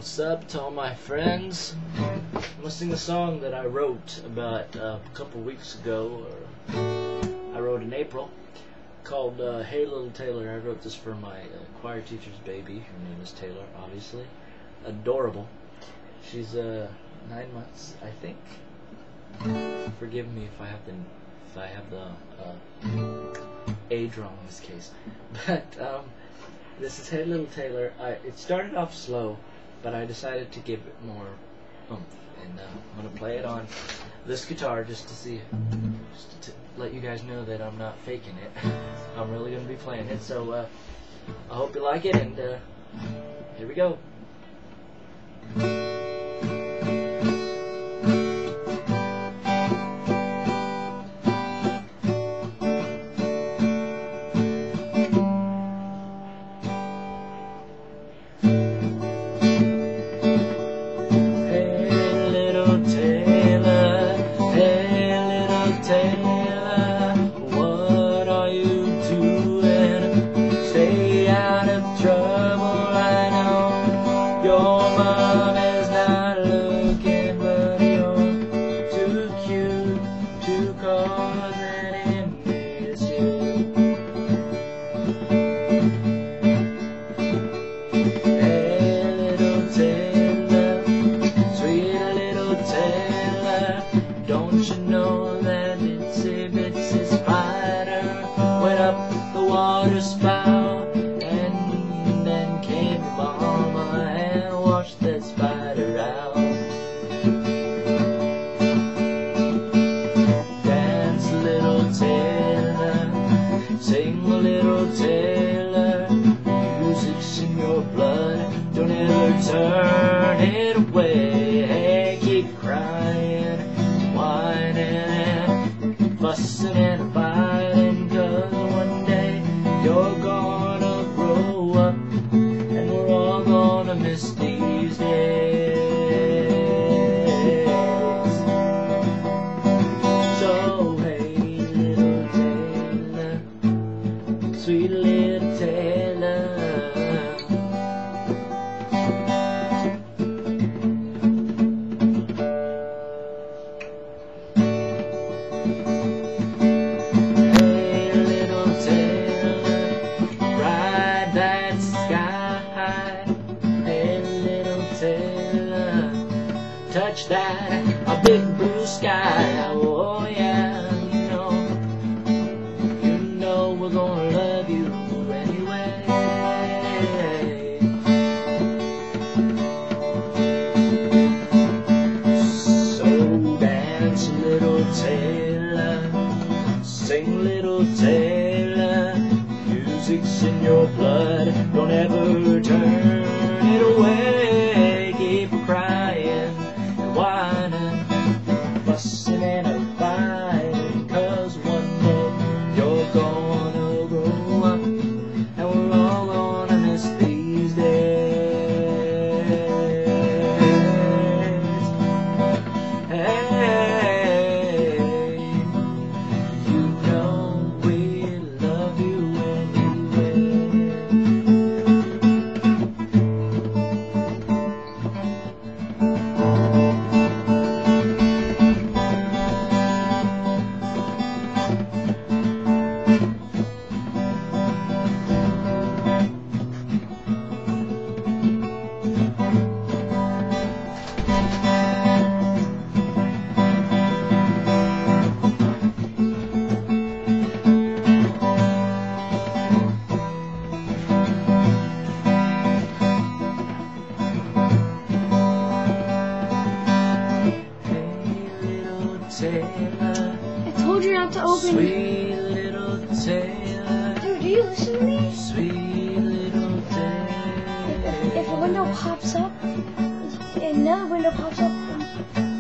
What's up to all my friends? I'm gonna sing a song that I wrote about a couple weeks ago, or I wrote in April, called Hey Little Taylor. I wrote this for my choir teacher's baby. Her name is Taylor, obviously. Adorable. She's 9 months, I think. Forgive me if I have the age wrong in this case. But this is Hey Little Taylor. It started off slow, but I decided to give it more oomph, and I'm gonna play it on this guitar just to let you guys know that I'm not faking it. I'm really gonna be playing it. So I hope you like it, and here we go. Taylor, what are you doing? Stay out of trouble. I know your mom is not looking, but you're too cute to cause any issue. Hey little Taylor, sweet little Taylor, don't you know that itsy bitsy spider went up the water spout, and then came mama and washed that spider out. Dance little Taylor, sing little Taylor, music's in your blood, don't ever turn it away. Hey, keep crying, whining, fussing and fighting, 'cause one day you're gonna grow up, and we're all gonna miss these days. So hey little Taylor, sweet little Taylor, touch that a big blue sky. Oh yeah, you know we're gonna love you anyway. So dance little Taylor, sing little Taylor, music's in your blood, don't ever turn it away. Keep crying, whining, fussing and fighting, 'cause one day you're gonna grow up, and we're all gonna miss these days. Hey, you know we love you anyway. Taylor, I told you not to open. Sweet little Taylor. Dude, do you listen to me? Sweet little Taylor. If a window pops up, another window pops up,